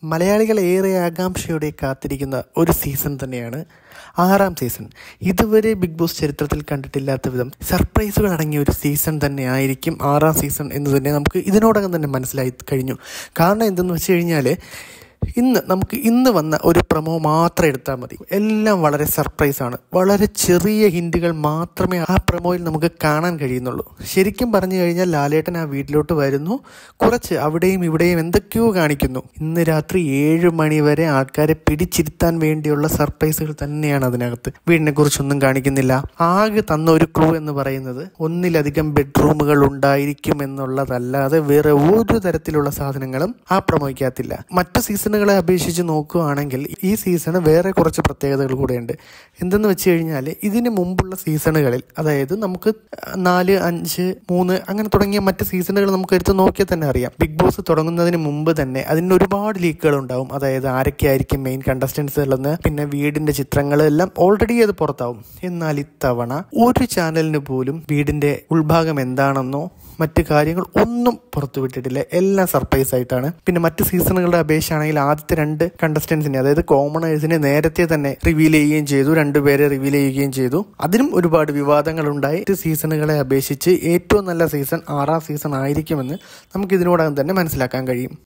മലയാളികൾ ഏറെ ആകാംക്ഷയോടെ കാത്തിരിക്കുന്ന ഒരു സീസൺ തന്നെയാണ് 6ാം സീസൺ. ഇതുവരെ ബിഗ് ബോസ് ചരിത്രത്തിൽ കണ്ടിട്ടില്ലാത്ത വിധം സർപ്രൈസുകൾ അടങ്ങിയ ഒരു സീസൺ തന്നെ ആയിരിക്കും 6ാം സീസൺ എന്ന് തന്നെ നമുക്ക് ഇതിനോടകം തന്നെ മനസ്സിലായി കഴിഞ്ഞു. കാരണം എന്തെന്ന് വെച്ച് കഴിഞ്ഞാൽ ഇന്ന് വന്ന ഒരു പ്രൊമോ മാത്രം എടുത്താൽ മതി. എല്ലാം വളരെ സർപ്രൈസാണ്. വളരെ ചെറിയ ഹിൻറ്റുകൾ മാത്രമേ ആ പ്രൊമോയിൽ നമുക്ക് കാണാൻ കഴിയുന്നുള്ളൂ. ശരിക്കും പറഞ്ഞു കഴിഞ്ഞാൽ ലാലേട്ടൻ ആ വീട്ടിലോട്ട് വരുന്നു, കുറച്ച് അവിടെയും ഇവിടെയും എന്തൊക്കെയോ കാണിക്കുന്നു. ഇന്ന് രാത്രി 7 മണി വരെ ആൾക്കാരെ പിടിച്ചിരുത്താൻ വേണ്ടിയുള്ള സർപ്രൈസുകൾ തന്നെയാണ് അതിനകത്ത്. വീടിനെ കുറിച്ചൊന്നും കാണിക്കുന്നില്ല. ആകെ തന്ന ഒരു ക്ലൂ എന്ന് പറയുന്നത് ഒന്നിലധികം ബെഡ്റൂമുകൾ ഉണ്ടായിരിക്കും എന്നുള്ളതല്ലാതെ വേറെ ഒരു തരത്തിലുള്ള സാധനങ്ങളും ആ പ്രൊമോയ്ക്കകത്തില്ല. മറ്റു സീസണുകളെ അപേക്ഷിച്ച് നോക്കുകയാണെങ്കിൽ ഈ സീസണ് വേറെ കുറച്ച് പ്രത്യേകതകൾ കൂടെയുണ്ട്. എന്തെന്ന് വെച്ച് കഴിഞ്ഞാൽ ഇതിന് മുമ്പുള്ള സീസണുകളിൽ, അതായത് നമുക്ക് 4, 5, 3 അങ്ങനെ തുടങ്ങിയ മറ്റ് സീസണുകൾ നമുക്ക് എടുത്ത് നോക്കിയാൽ തന്നെ അറിയാം, ബിഗ് ബോസ് തുടങ്ങുന്നതിന് മുമ്പ് തന്നെ അതിന് ഒരുപാട് ലീക്കുകൾ ഉണ്ടാവും. അതായത് ആരൊക്കെയായിരിക്കും മെയിൻ കണ്ടസ്റ്റൻസുകളെന്ന്, പിന്നെ വീടിന്റെ ചിത്രങ്ങളെല്ലാം ഓൾറെഡി അത് പുറത്താവും. എന്നാൽ ഇത്തവണ ഒരു ചാനലിന് പോലും വീടിന്റെ ഉൾഭാഗം എന്താണെന്നോ മറ്റു കാര്യങ്ങൾ ഒന്നും പുറത്തുവിട്ടിട്ടില്ല. എല്ലാം സർപ്രൈസ് ആയിട്ടാണ്. പിന്നെ മറ്റ് സീസണുകളുടെ അപേക്ഷയാണെങ്കിൽ ആദ്യത്തെ 2 കണ്ടസ്റ്റൻസിനെ, അതായത് കോമണേഴ്സിനെ നേരത്തെ തന്നെ റിവീൽ ചെയ്യുകയും ചെയ്തു, 2 പേരെ റിവീൽ ചെയ്യുകയും ചെയ്തു. അതിനും ഒരുപാട് വിവാദങ്ങൾ ഉണ്ടായി. സീസണുകളെ അപേക്ഷിച്ച് ഏറ്റവും നല്ല സീസൺ 6ാം സീസൺ ആയിരിക്കുമെന്ന് നമുക്ക് ഇതിനോടകം തന്നെ മനസ്സിലാക്കാൻ കഴിയും.